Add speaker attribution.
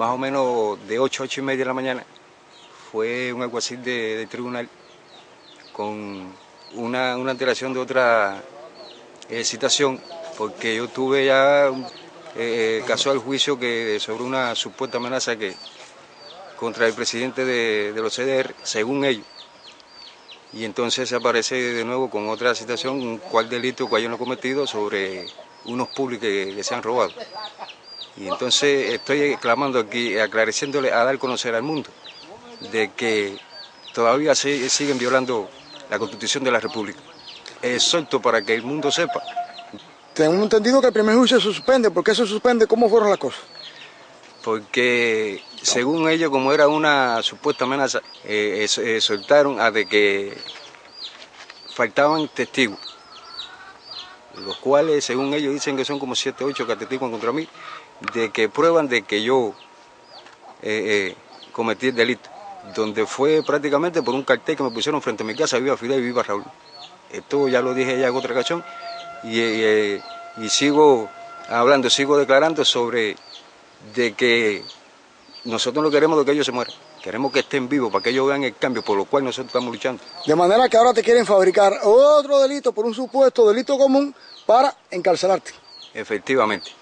Speaker 1: más o menos de 8 a 8 y media de la mañana, fue un alguacil del tribunal con una antelación de otra citación, porque yo tuve ya casual juicio sobre una supuesta amenaza contra el presidente de los CDR, según ellos. Y entonces se aparece de nuevo con otra citación, cuál delito que hayan cometido sobre unos públicos que se han robado. Y entonces estoy clamando aquí, aclareciéndole a dar a conocer al mundo de que todavía siguen violando la Constitución de la República. Exhorto para que el mundo sepa.
Speaker 2: Tengo entendido que el primer juicio se suspende. ¿Por qué se suspende? ¿Cómo fueron las cosas?
Speaker 1: Porque según ellos, como era una supuesta amenaza, soltaron a de que faltaban testigos, los cuales según ellos dicen que son como 7 o 8 que atestiguan contra mí, de que prueban de que yo cometí el delito, donde fue prácticamente por un cartel que me pusieron frente a mi casa, viva Fidel y viva Raúl. Esto ya lo dije ya en otra ocasión y sigo hablando, sigo declarando sobre de que nosotros no queremos de que ellos se mueran, queremos que estén vivos para que ellos vean el cambio por lo cual nosotros estamos luchando.
Speaker 2: De manera que ahora te quieren fabricar otro delito por un supuesto delito común para encarcelarte.
Speaker 1: Efectivamente.